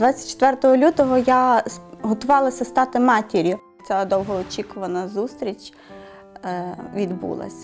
24 лютого я готувалася стати матір'ю. Ця довгоочікувана зустріч відбулася.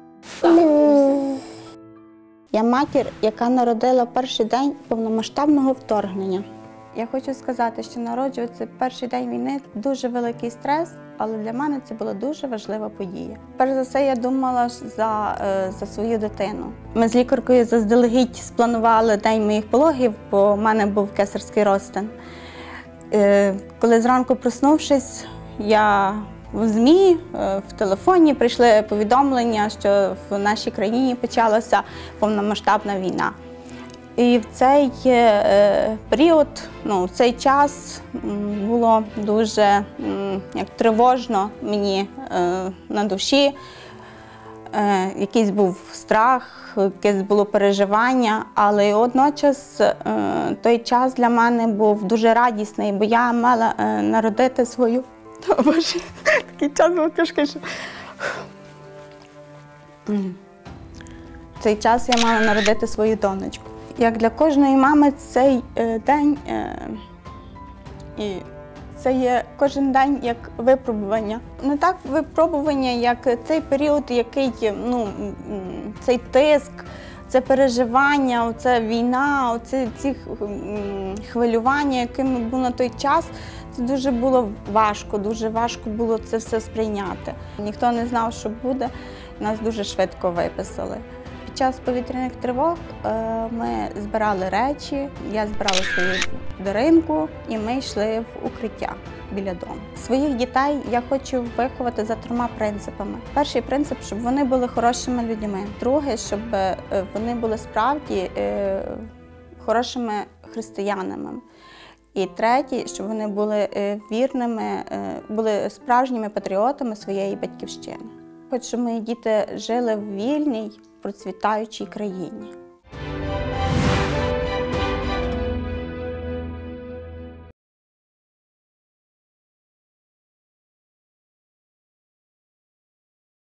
Я матір, яка народила перший день повномасштабного вторгнення. Я хочу сказати, що народжувати перший день війни – дуже великий стрес, але для мене це була дуже важлива подія. Перш за все, я думала за свою дитину. Ми з лікаркою заздалегідь спланували день моїх пологів, бо в мене був кесарський розтин. Коли зранку проснувшись, я в ЗМІ, в телефоні прийшли повідомлення, що в нашій країні почалася повномасштабна війна. І в цей період, в цей час було дуже тривожно мені на душі. Якийсь був страх, якесь було переживання, але одночас той час для мене був дуже радісний, бо я мала народити свою... О, Боже, такий час був тяжкий, що... В цей час я мала народити свою донечку. Як для кожної мами цей день, і це є кожен день як випробування. Не так випробування, як цей період, який, цей тиск, це переживання, це війна, ці хвилювання, якими був на той час. Це дуже було важко, дуже важко було це все сприйняти. Ніхто не знав, що буде, нас дуже швидко виписали. Під час повітряних тривог ми збирали речі, я збирала свою Даринку і ми йшли в укриття біля дому. Своїх дітей я хочу виховати за 3 принципами. Перший принцип, щоб вони були хорошими людьми. Другий, щоб вони були справді хорошими християнами. І третій, щоб вони були вірними, були справжніми патріотами своєї батьківщини. Хочу, щоб мої діти жили в вільній, процвітаючій країні.